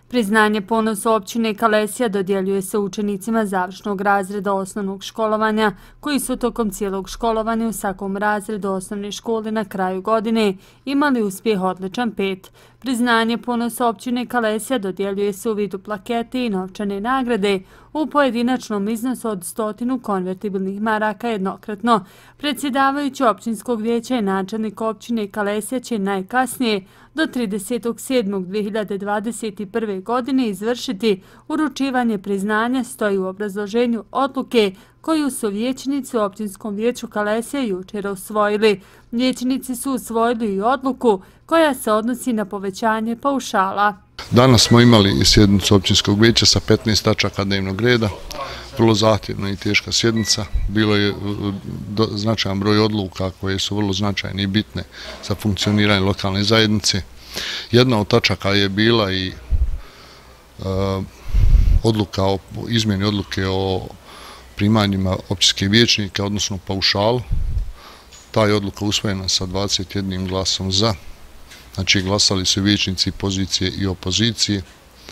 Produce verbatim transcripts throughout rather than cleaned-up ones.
Priznanje ponosa općine Kalesija dodjeljuje se učenicima završnog razreda osnovnog školovanja koji su tokom cijelog školovanja u svakom razredu osnovne škole na kraju godine imali uspjeh odličan pet. Priznanje ponosa općine Kalesija dodjeljuje se u vidu plakete i novčane nagrade u pojedinačnom iznosu od stotinu konvertibilnih maraka jednokratno. Predsjedavajući općinskog vijeća i načelnik općine Kalesija će najkasnije do tridesetog sedmog dve hiljade dvadeset prve. godine izvršiti uručivanje priznanja, stoji u obrazloženju odluke koju su vijećnici u općinskom vijeću Kalesija jučer usvojili. Vijećnici su usvojili i odluku koja se odnosi na povećanje paušala. Danas smo imali sjednicu općinskog vijeća sa petnaest tačaka dnevnog reda, vrlo zahtjevna i teška sjednica. Bilo je značajan broj odluka koje su vrlo značajne i bitne za funkcioniranje lokalne zajednice. Jedna od tačaka je bila i odluka o izmjeni odluke o primanjima općinskih vijećnika, odnosno paušalu. Ta je odluka usvojena sa dvadeset jednim glasom za. Znači, glasali su vijećnici pozicije i opozicije.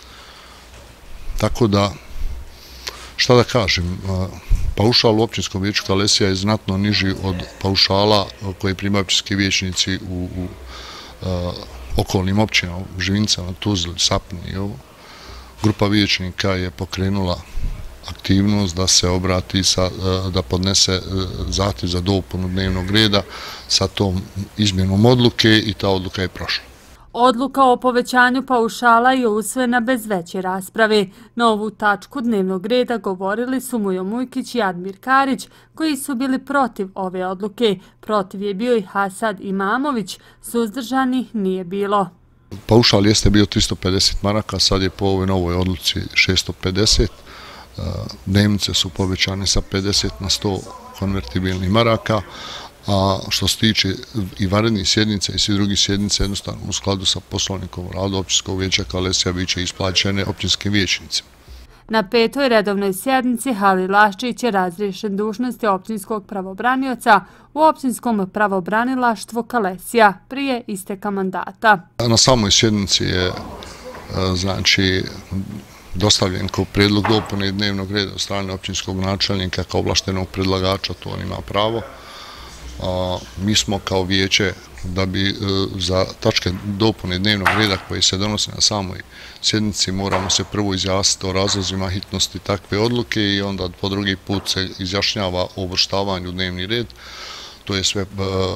Tako da, šta da kažem, paušal u općinskom vijeću Kalesija je znatno niži od paušala koje primaju općinski vijećnici u, u a, okolnim općinama, u Živincama, Tuzli, Sapni i ovo. Grupa vijećnika je pokrenula aktivnost da se obrati, sa, da podnese zahtjev za dopunu dnevnog reda sa tom izmjenom odluke i ta odluka je prošla. Odluka o povećanju paušala je usvojena bez veće rasprave. Na ovu tačku dnevnog reda govorili su Mujo Mujkić i Admir Karić, koji su bili protiv ove odluke. Protiv je bio i Hasad Imamović, suzdržanih nije bilo. Paušal jeste bio tristo pedeset maraka, sad je po ovoj novoj odluci šesto pedeset. Dnevnice su povećane sa pedeset na sto konvertibilnih maraka, a što se tiče i vanrednih sjednica i svi drugi sjednice, jednostavno u skladu sa poslovnikom rada općinskog vijeća Kalesija biće isplaćene općinskim vijećnicima. Na petoj redovnoj sjednici Halil Laščić je razriješen dužnosti općinskog pravobranioca u općinskom pravobranilaštvu Kalesija prije isteka mandata. Na samoj sjednici je znači dostavljen kao prijedlog dopune dnevnog reda od strane općinskog načelnika kao ovlaštenog predlagača, to on ima pravo. A, mi smo kao vijeće da bi e, za tačke dopune dnevnog reda koje se donose na samoj sjednici moramo se prvo izjasniti o razlozima hitnosti takve odluke i onda po drugi put se izjašnjava o uvrštavanju u dnevni red. To je sve e,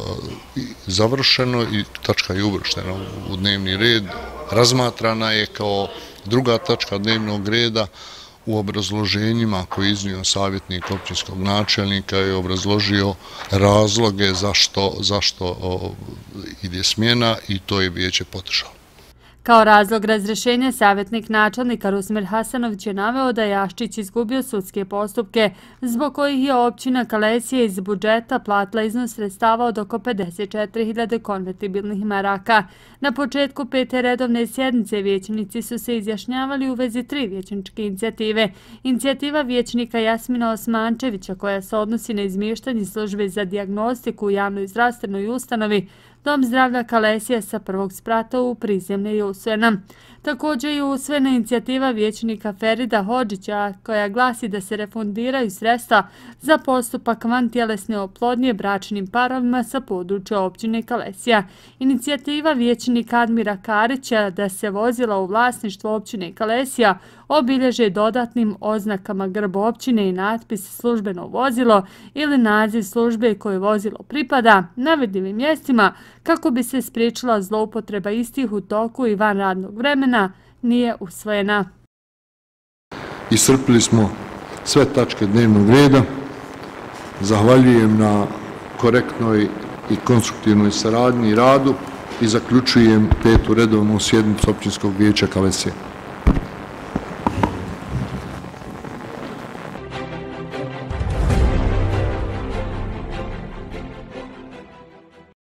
završeno i tačka je uvrštena u dnevni red. Razmatrana je kao druga tačka dnevnog reda. U obrazloženjima koji je iznio savjetnik općinskog načelnika je obrazložio razloge zašto, zašto o, ide smjena i to je vijeće podržalo. Kao razlog razrješenja savjetnik načelnika Rusmir Hasanović je naveo da je Jaščić izgubio sudske postupke zbog kojih je općina Kalesija iz budžeta platila iznos sredstava od oko pedeset četiri hiljade konvertibilnih maraka. Na početku pete redovne sjednice vijećnici su se izjašnjavali u vezi tri vijećničke inicijative. Inicijativa vijećnika Jasmina Osmančevića koja se odnosi na izmještanje službe za dijagnostiku u javnoj zdravstvenoj ustanovi Dom zdravlja Kalesija sa prvog sprata u prizemlje je usvojena. Također je usvojena inicijativa vijećnika Ferida Hodžića koja glasi da se refundiraju sredstva za postupak vantjelesne oplodnje bračnim parovima sa područja općine Kalesija. Inicijativa vijećnika Admira Karića da se vozila u vlasništvo općine Kalesija obilježe dodatnim oznakama grb općine i natpis službeno vozilo ili naziv službe koje vozilo pripada na vidljivim mjestima kako bi se spriječila zloupotreba istih u toku i van radnog vremena, nije usvojena. Iscrpili smo sve tačke dnevnog reda. Zahvaljujem na korektnoj i konstruktivnoj saradnji i radu i zaključujem petu redovnu sjednicu općinskog vijeća Kalesija.